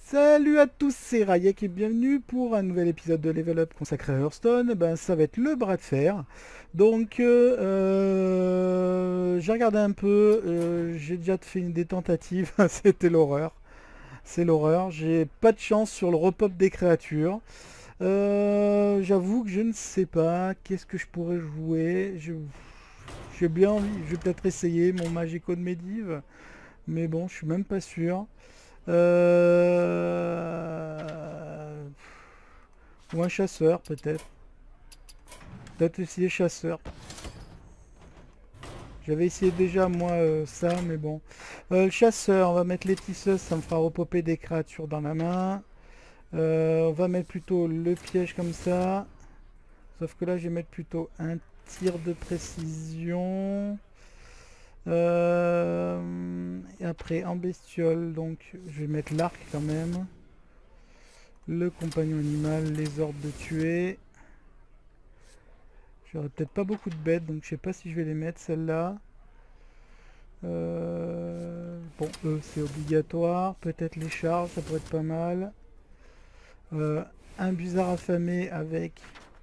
Salut à tous, c'est Rayek et bienvenue pour un nouvel épisode de Level Up consacré à Hearthstone. Ben, ça va être le bras de fer. Donc, j'ai regardé un peu, j'ai déjà fait des tentatives, c'était l'horreur. C'est l'horreur, j'ai pas de chance sur le repop des créatures. J'avoue que je ne sais pas, qu'est-ce que je pourrais jouer. J'ai bien envie, je vais peut-être essayer mon Magico de Medivh, mais bon, je suis même pas sûr. Euh, Ou un chasseur peut-être. Peut-être essayer chasseur. J'avais essayé déjà moi ça, mais bon. Le chasseur, on va mettre les tisseuses, ça me fera repoper des créatures dans la main. On va mettre plutôt le piège comme ça. Sauf que là, je vais mettre plutôt un tir de précision. Et après, en bestiole, donc je vais mettre l'arc quand même. Le compagnon animal, les ordres de tuer. J'aurais peut-être pas beaucoup de bêtes, donc je sais pas si je vais les mettre celles-là. Bon, eux c'est obligatoire. Peut-être les charges, ça pourrait être pas mal. Un busard affamé avec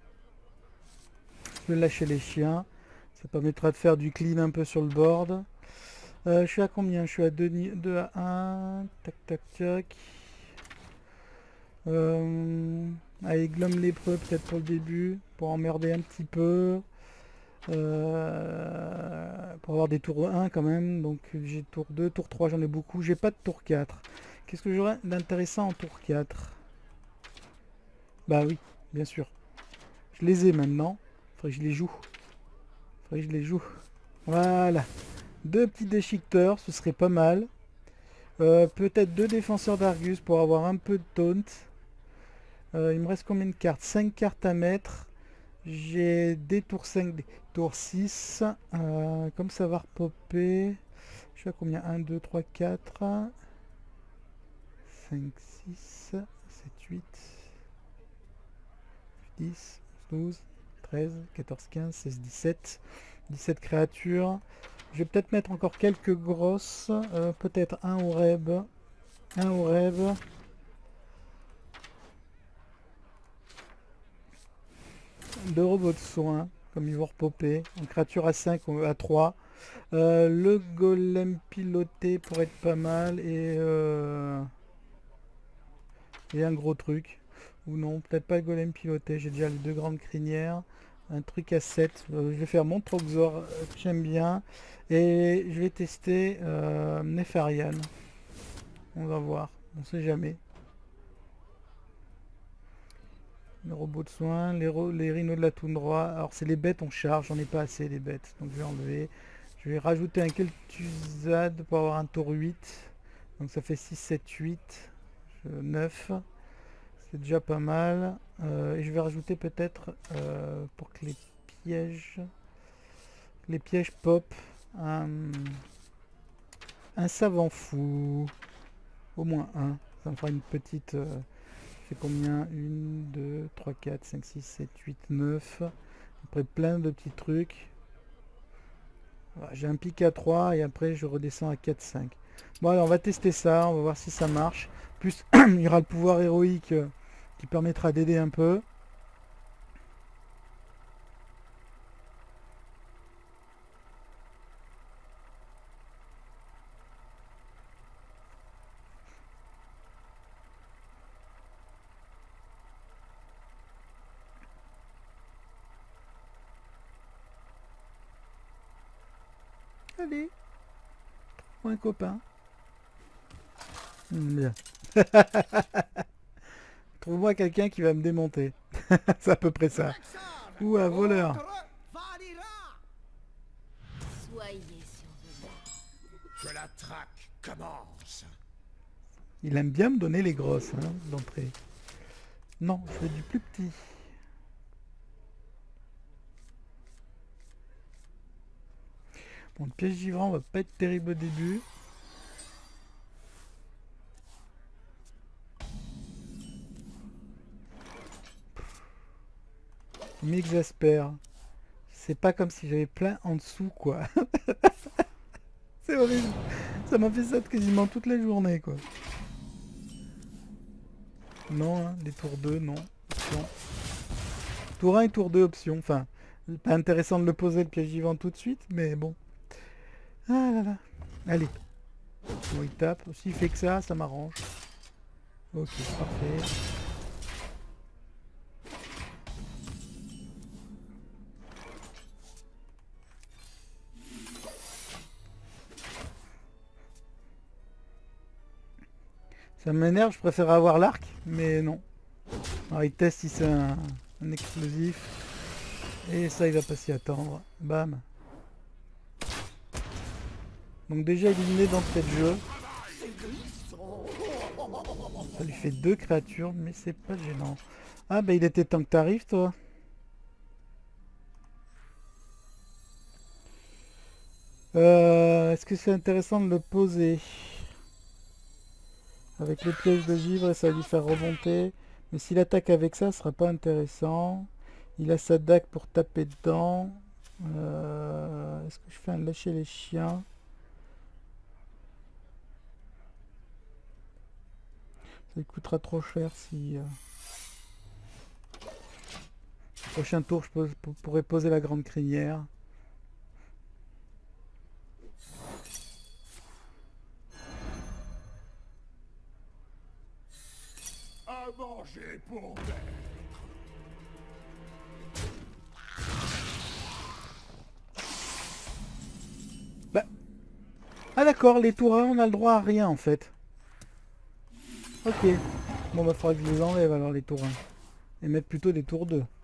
le lâcher les chiens. Ça permettra de faire du clean un peu sur le board. Je suis à combien? Je suis à 2 à 1. Tac tac tac. Allez, Glom lépreux peut-être pour le début. Pour emmerder un petit peu. Pour avoir des tours 1 quand même. Donc j'ai tour 2, tour 3, j'en ai beaucoup. J'ai pas de tour 4. Qu'est-ce que j'aurais d'intéressant en tour 4? Bah oui, bien sûr. Je les ai maintenant. Faudrait que je les joue. Faudrait que je les joue. Voilà. Deux petits déchiqueteurs, ce serait pas mal. Peut-être deux défenseurs d'Argus pour avoir un peu de taunt. Il me reste combien de cartes? 5 cartes à mettre. J'ai des tours 5, des tours 6. Comme ça va repopper. Je suis à combien? 1, 2, 3, 4, 5, 6, 7, 8, 10, 12, 13, 14, 15, 16, 17. 17 créatures. Je vais peut-être mettre encore quelques grosses. Peut-être un Oreb. Un Oreb. Deux robots de soins, comme ils vont repopper. Une créature à 5 ou à 3. Le golem piloté pourrait être pas mal. Et un gros truc. Ou non, peut-être pas le golem piloté. J'ai déjà les deux grandes crinières. Un truc à 7. Je vais faire mon Troxor que j'aime bien. Et je vais tester Nefarian. On va voir. On sait jamais. Les robots de soins, les rhinos de la toundra. Alors c'est les bêtes, on charge, j'en ai pas assez des bêtes. Donc je vais enlever. Je vais rajouter un Kel'Thuzad pour avoir un tour 8. Donc ça fait 6, 7, 8, 9. C'est déjà pas mal. Et je vais rajouter peut-être pour que les pièges pop, un savant fou. Au moins un. Ça me fera une petite... c'est combien? 1, 2, 3, 4, 5, 6, 7, 8, 9. Après plein de petits trucs. Voilà, j'ai un pic à 3 et après je redescends à 4, 5. Bon alors on va tester ça, on va voir si ça marche. Plus il y aura le pouvoir héroïque qui permettra d'aider un peu. Allez, pour un copain. Bien. Trouve-moi quelqu'un qui va me démonter. C'est à peu près ça. Ou un voleur. Soyez surveillants. Que la traque commence. Il aime bien me donner les grosses d'entrée. Non, je veux du plus petit. Bon, le piège givrant va pas être terrible au début. Il m'exaspère. C'est pas comme si j'avais plein en dessous, quoi. C'est horrible. Ça m'a fait ça quasiment toute la journée, quoi. Non, hein, les tours 2, non. Option. Tour 1 et tour 2, option. Enfin, pas intéressant de le poser le piège vivant tout de suite, mais bon. Ah là là. Allez. Bon, il tape. S'il fait que ça m'arrange. Ok, parfait. Ça m'énerve, je préfère avoir l'arc, mais non. Alors il teste si c'est un explosif. Et ça, il va pas s'y attendre. Bam. Donc déjà éliminé d'entrée de jeu. Ça lui fait 2 créatures, mais c'est pas gênant. Ah bah il était temps que t'arrives, toi. Est-ce que c'est intéressant de le poser avec le piège de givre et ça va lui faire remonter. Mais s'il attaque avec ça, ce sera pas intéressant. Il a sa dague pour taper dedans. Est-ce que je fais un lâcher les chiens? Ça lui coûtera trop cher si... Prochain tour, pourrais poser la grande crinière. À manger pour maître. Bah. Ah d'accord, les tours 1, on a le droit à rien en fait. Ok. Bon bah faudra que je les enlève alors les tours 1. Et mettre plutôt des tours 2.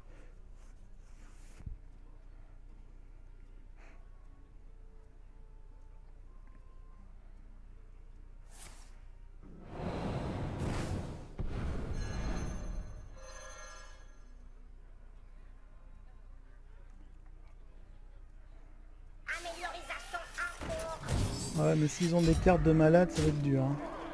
Ouais, mais s'ils ont des cartes de malade, ça va être dur. Hein.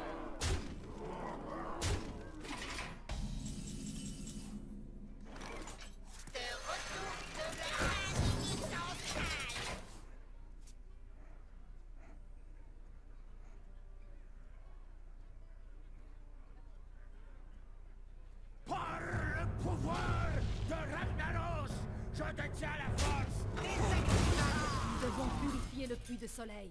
Par le pouvoir de Ragnaros, je détiens la force des éclats. Nous devons purifier le puits de soleil.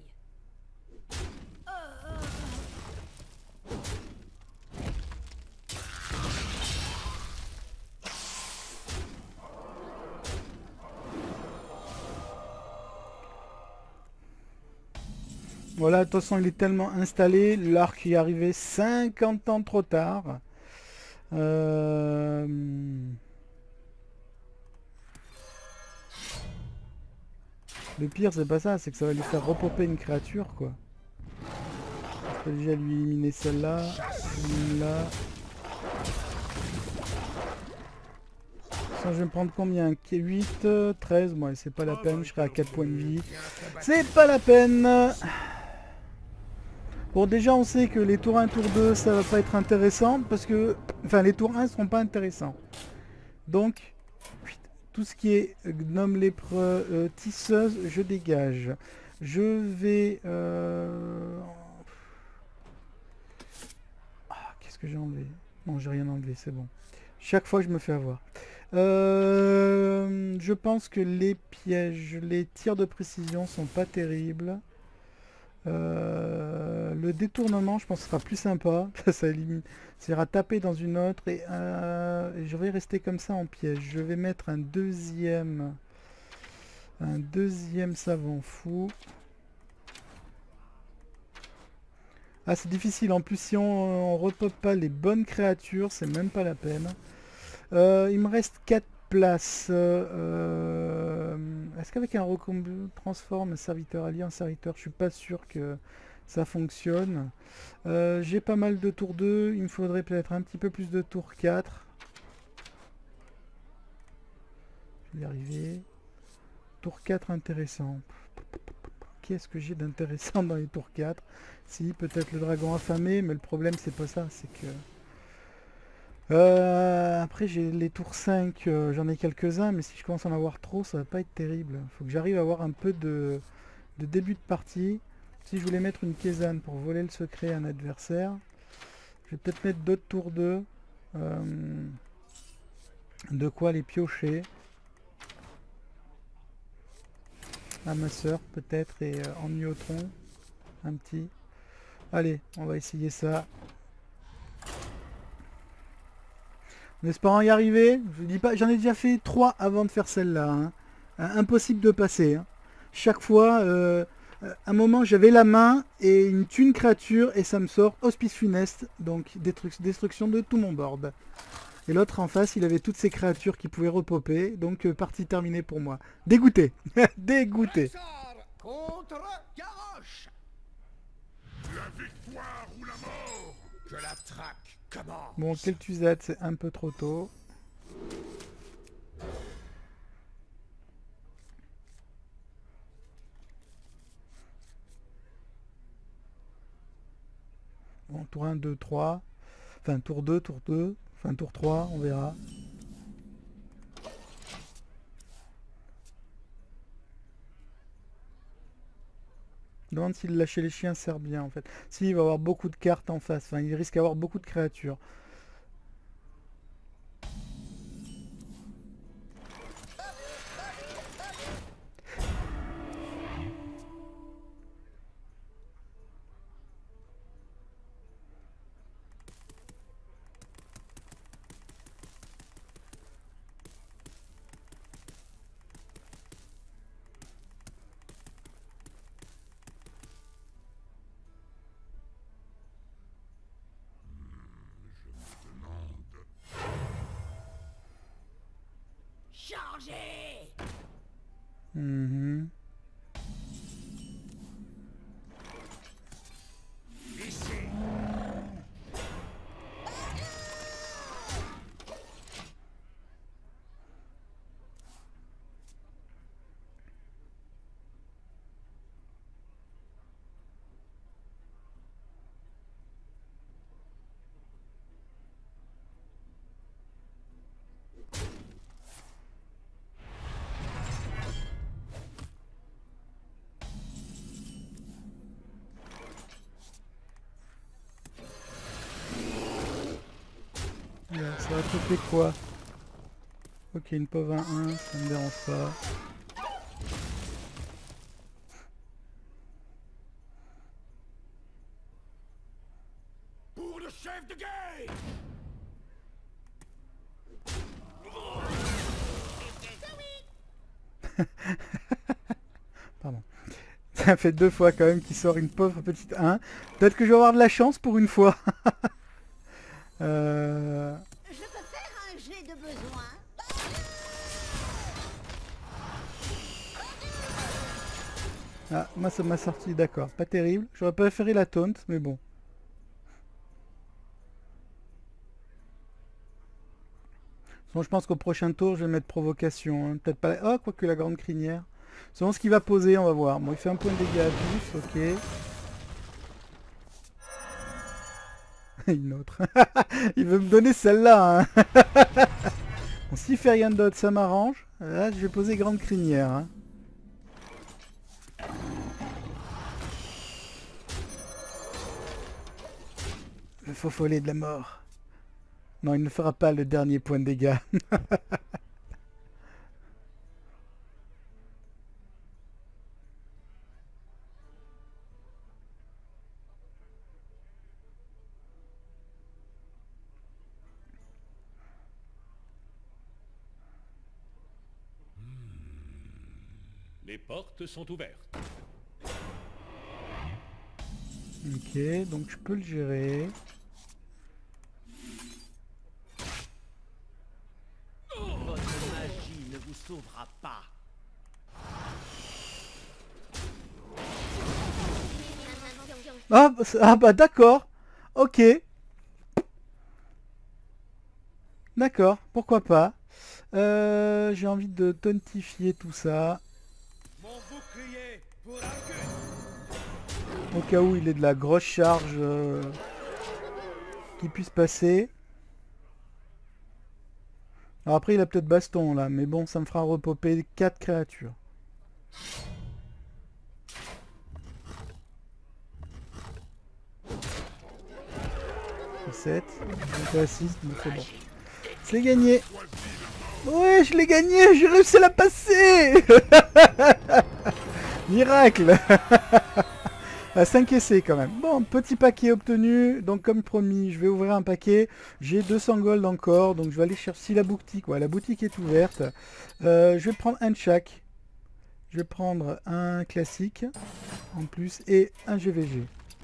Voilà, de toute façon, il est tellement installé. L'arc est arrivé 50 ans trop tard. Le pire, c'est pas ça, c'est que ça va lui faire repopper une créature, quoi. Je vais déjà lui éliminer celle-là, là. Je vais me prendre combien? 8, 13, moi c'est pas la peine, je serai à 4 points de vie. C'est pas la peine. Bon, déjà on sait que les tours 1, tour 2, ça va pas être intéressant, parce que... Enfin, les tours 1 seront pas intéressants. Donc, tout ce qui est gnome lépreux, tisseuse, je dégage. Je vais... qu'est-ce que j'ai enlevé? Non, j'ai rien enlevé, c'est bon. Chaque fois, je me fais avoir. Je pense que les pièges, les tirs de précision sont pas terribles. Le détournement, je pense, sera plus sympa. Ça élimine. Ça ira taper dans une autre et je vais rester comme ça en piège. Je vais mettre un deuxième savant fou. Ah, c'est difficile. En plus, si on repop pas les bonnes créatures, c'est même pas la peine. Il me reste 4 places. Est-ce qu'avec un recombo transforme serviteur allié en serviteur, je suis pas sûr que ça fonctionne. J'ai pas mal de tour 2. Il me faudrait peut-être un petit peu plus de tour 4. Je vais y arriver. Tour 4 intéressant. Qu'est-ce que j'ai d'intéressant dans les tours 4? Si, peut-être le dragon affamé, mais le problème c'est pas ça, c'est que... après j'ai les tours 5, j'en ai quelques-uns, mais si je commence à en avoir trop, ça va pas être terrible. Faut que j'arrive à avoir un peu de début de partie. Si je voulais mettre une Kézanne pour voler le secret à un adversaire, je vais peut-être mettre d'autres tours 2. De quoi les piocher. À ma soeur peut-être et en Nuotron. Un petit. Allez, on va essayer ça. En espérant y arriver. Je vous dis pas, j'en ai déjà fait 3 avant de faire celle-là. Hein. Impossible de passer. Hein. Chaque fois, un moment j'avais la main et une thune créature et ça me sort hospice funeste. Donc destruction de tout mon board. Et l'autre en face, il avait toutes ces créatures qui pouvaient repopper. Donc partie terminée pour moi. Dégoûté. Dégoûté. Sort contre Garrosh. La victoire ou la mort. Que la traque commence. Bon, Kel'Thuzad, c'est un peu trop tôt. Bon, tour 1, 2, 3. Enfin, tour 2, tour 2. Enfin, tour 3, on verra. Je me demande si le lâcher les chiens sert bien, en fait. Si, il va avoir beaucoup de cartes en face. Enfin, il risque d'avoir beaucoup de créatures. Chargez. Mhm. Ici. Là, ça va te faire quoi? Ok, une pauvre 1-1, ça me dérange pas. Pour le chef de guerre. Pardon. Ça fait 2 fois quand même qu'il sort une pauvre petite 1. Peut-être que je vais avoir de la chance pour une fois. Je peux faire un jet de besoin. Ah, moi ça m'a sorti, d'accord. Pas terrible. J'aurais préféré la taunt, mais bon. Bon, je pense qu'au prochain tour, je vais mettre provocation. Hein. Peut-être pas... Oh, quoique la grande crinière. Selon ce qu'il va poser, on va voir. Bon, il fait un point de dégâts à plus, ok. Une autre. Il veut me donner celle-là. Hein. Bon, s'il fait rien d'autre, ça m'arrange. Là, je vais poser grande crinière. Hein. Le faux follet de la mort. Non, il ne fera pas le dernier point de dégâts. Les portes sont ouvertes. Ok, donc je peux le gérer. Votre magie ne vous sauvera pas. Ah bah d'accord. Ok. D'accord, pourquoi pas. J'ai envie de tontifier tout ça. Mon bouclier pour Argus. Au cas où il est de la grosse charge qui puisse passer. Alors après il a peut-être baston là, mais bon ça me fera repopper 4 créatures. 7. Donc à 6, donc c'est bon. C'est gagné. Ouais, je l'ai gagné, j'ai réussi à la passer. Miracle. À 5 essais quand même. Bon, petit paquet obtenu. Donc comme promis, je vais ouvrir un paquet. J'ai 200 gold encore. Donc je vais aller chercher si la boutique. Ouais, la boutique est ouverte. Je vais prendre un de chaque. Je vais prendre un classique en plus et un GVG.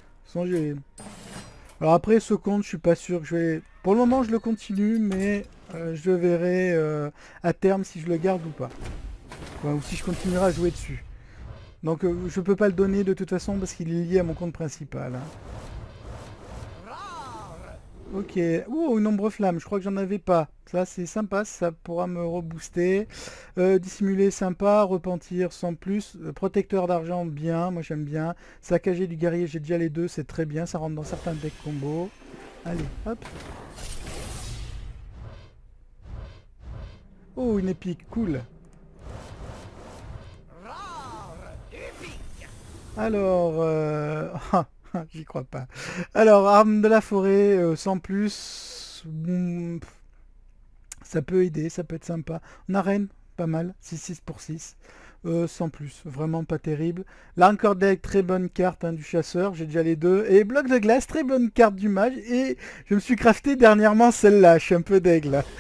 Alors après ce compte, je suis pas sûr que je vais... Pour le moment, je le continue, mais je verrai à terme si je le garde ou pas. Ouais, ou si je continuerai à jouer dessus. Donc je peux pas le donner de toute façon parce qu'il est lié à mon compte principal. Hein. Ok. Oh, une ombre flamme, je crois que j'en avais pas. Ça c'est sympa, ça pourra me rebooster. Dissimuler sympa, repentir sans plus. Protecteur d'argent, bien, moi j'aime bien. Saccager du guerrier, j'ai déjà les deux, c'est très bien, ça rentre dans certains decks combo. Allez, hop. Oh, une épique, cool. Alors, j'y crois pas. Alors, arme de la forêt, sans plus. Ça peut aider, ça peut être sympa. En arène, pas mal. 6-6 pour 6. Sans plus, vraiment pas terrible. Là encore deck, très bonne carte hein, du chasseur, j'ai déjà les deux. Et bloc de glace, très bonne carte du mage. Et je me suis crafté dernièrement celle-là, je suis un peu deg là.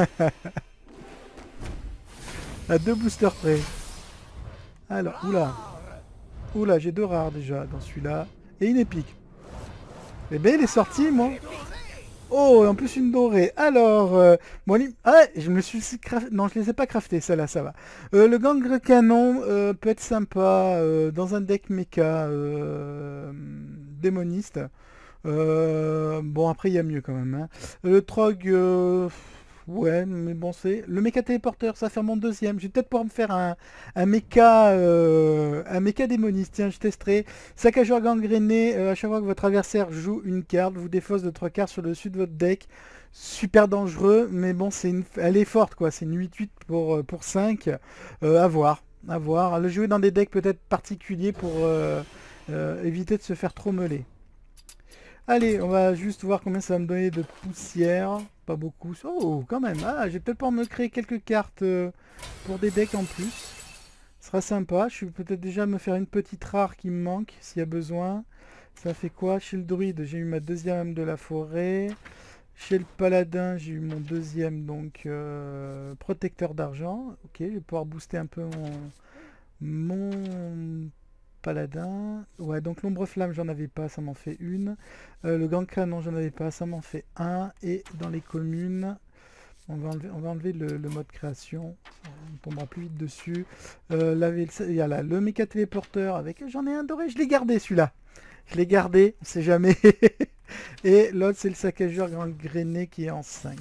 À 2 boosters près. Alors, oula. Oula, j'ai 2 rares déjà dans celui-là. Et une épique. Eh ben, il est sorti, moi. Oh, et en plus une dorée. Alors, bon, ah, je me suis crafté. Non, je les ai pas craftés, celle-là, ça va. Le gangre canon peut être sympa dans un deck mecha démoniste. Bon, après, il y a mieux quand même. Hein. Le trog... ouais, mais bon, c'est... Le méca téléporteur, ça va faire mon deuxième. Je vais peut-être pouvoir me faire un méca démoniste. Tiens, je testerai. Saccageur gangréné, à chaque fois que votre adversaire joue une carte, vous défausse de 3 cartes sur le dessus de votre deck. Super dangereux, mais bon, elle est forte, quoi. C'est une 8-8 pour 5. À voir. À voir. Le jouer dans des decks peut-être particuliers pour éviter de se faire trop meuler. Allez, on va juste voir combien ça va me donner de poussière. Pas beaucoup. Oh, quand même. Ah, je vais peut-être pouvoir me créer quelques cartes pour des decks en plus. Ce sera sympa. Je vais peut-être déjà me faire une petite rare qui me manque, s'il y a besoin. Ça fait quoi? Chez le druide, j'ai eu ma deuxième âme de la forêt. Chez le paladin, j'ai eu mon deuxième, donc, protecteur d'argent. Ok, je vais pouvoir booster un peu mon paladin. Ouais, donc l'ombre flamme, j'en avais pas, ça m'en fait une. Le gang canon, j'en avais pas, ça m'en fait un. Et dans les communes, on va enlever le mode création. On tombera plus vite dessus. Il y a là le méca téléporteur avec... J'en ai un doré, je l'ai gardé celui-là. Je l'ai gardé, on sait jamais. Et l'autre, c'est le saccageur gangréné qui est en 5.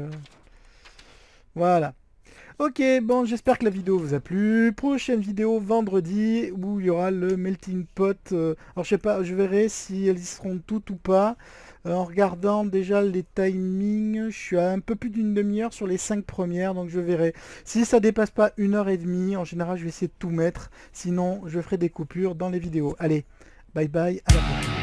Voilà. Ok, bon, j'espère que la vidéo vous a plu. Prochaine vidéo vendredi où il y aura le melting pot. Alors je sais pas, je verrai si elles y seront toutes ou pas. En regardant déjà les timings, je suis à un peu plus d'une demi-heure sur les 5 premières, donc je verrai. Si ça dépasse pas 1h30, en général je vais essayer de tout mettre. Sinon, je ferai des coupures dans les vidéos. Allez, bye bye, à la prochaine.